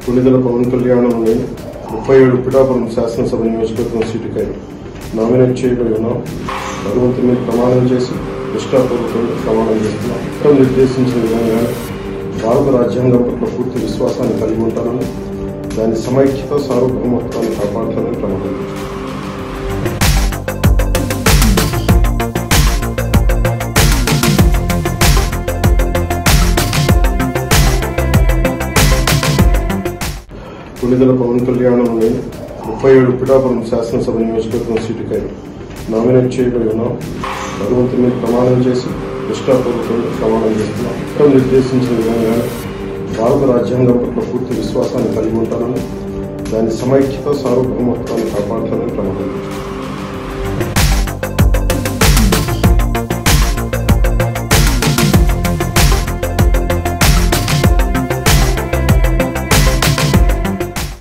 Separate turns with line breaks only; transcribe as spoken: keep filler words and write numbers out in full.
పులిదల పవన్ కళ్యాణ్ని ముప్పై ఏడు పిఠాపురం శాసనసభ నియోజకవర్గం సీటుకై నామినేట్ చేయబడి ఉన్నాం. భగవంతుని మీద ప్రమాణం చేసి నిష్ఠాపూర్వకంగా ప్రమాణం చేస్తున్నాం. చట్టం నిర్దేశించిన విధంగా భారత రాజ్యాంగం పట్ల పూర్తి విశ్వాసాన్ని కలిగి ఉంటానని, దాని సమైక్యత సార్వభౌమత్వాన్ని కాపాడుతానని ప్రమాణం చేస్తున్నాం. పులిదల పవన్ కళ్యాణ్ని ముప్పై ఏడు పిఠాపురం శాసనసభ నియోజకవర్గం సీటుకై నామినేట్ చేయబడి ఉన్నాం. భగవంతుని మీద ప్రమాణం చేసి నిష్ఠాపూర్వకంగా ప్రమాణం చేస్తున్నాం. చట్టం నిర్దేశించిన విధంగా భారత రాజ్యాంగం పట్ల పూర్తి విశ్వాసాన్ని కలిగి ఉంటానని, దాని సమైక్యత సార్వభౌమత్వాన్ని కాపాడుతానని ప్రమాణం చేస్తున్నాం.